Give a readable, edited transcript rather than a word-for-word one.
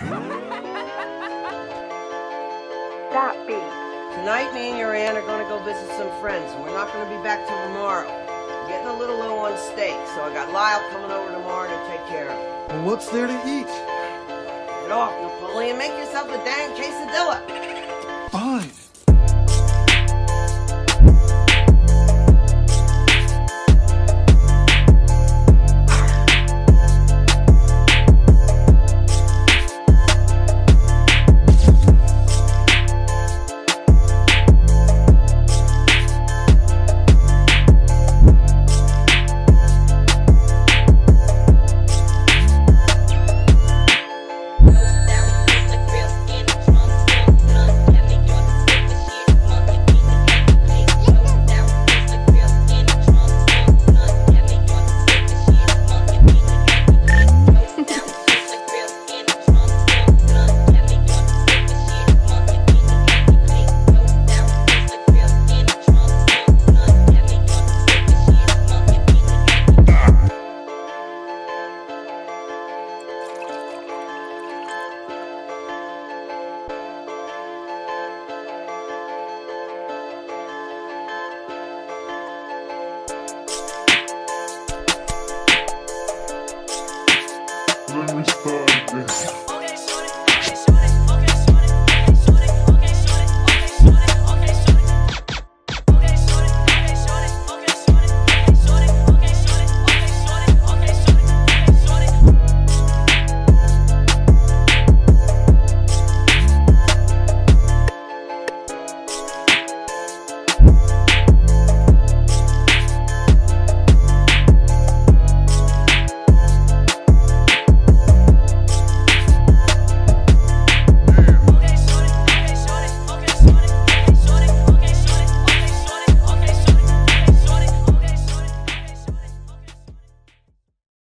That beat. Tonight, me and your aunt are going to go visit some friends, and we're not going to be back till tomorrow. I'm getting a little low on steak, so I got Lyle coming over tomorrow to take care of it. Well, what's there to eat? Get off, Napoleon. Make yourself a dang quesadilla. Fine.